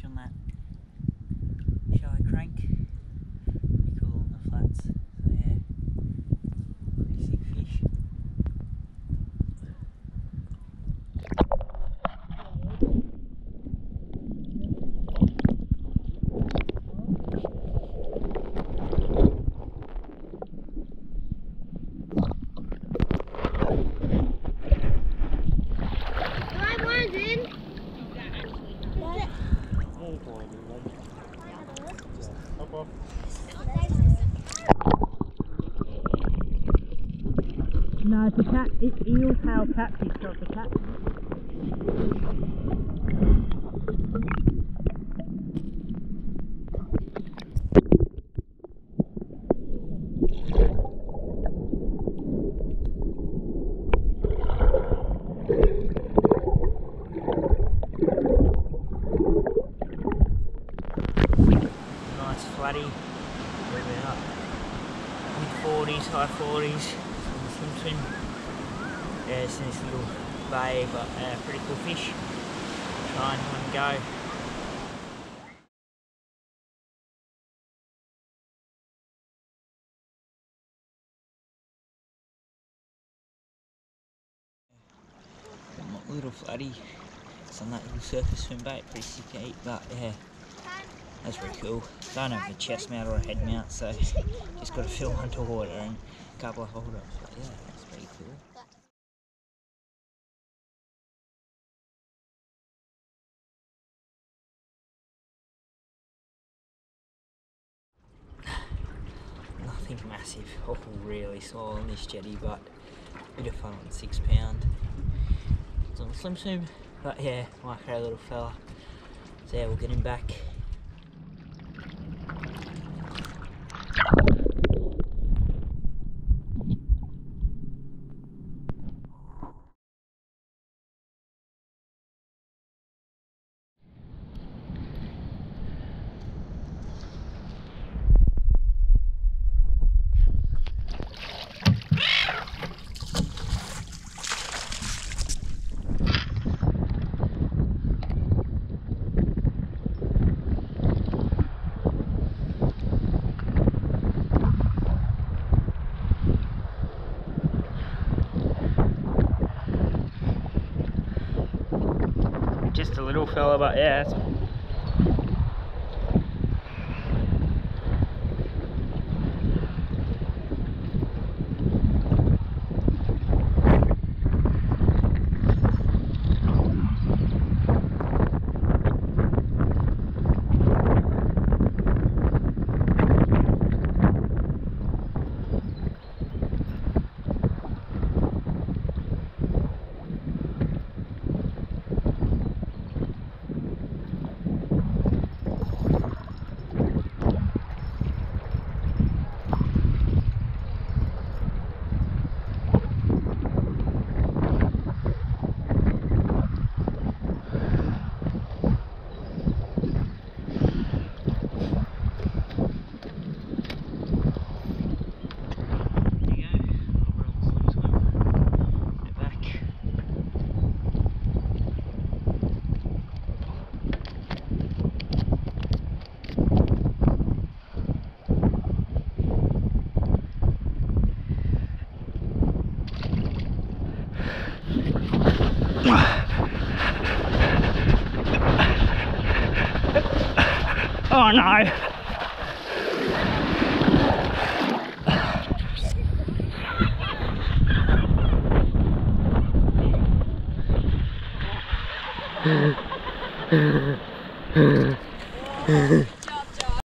on that shallow crank. Pretty cool on the flats. So yeah, pretty sick fish. No, it's a cat. It's eel tail catfish, so it's a cat. Nice flatty. We're about mid-40s, high 40s. Swim. Yeah, it's in this little bay, but pretty cool fish. Try and have a go. Little flatty. It's on that little surface swim bait, pretty sick to eat, but yeah, that's pretty cool. Don't have a chest mount or a head mount, so just got to fill underwater and a couple of hold ups, but yeah, that's pretty cool. Nothing massive, all really small on this jetty, but a bit of fun on 6 pound. It's on a swim, but yeah, micro little fella. So yeah, we'll get him back. Just a little fella, but yeah, it's oh no!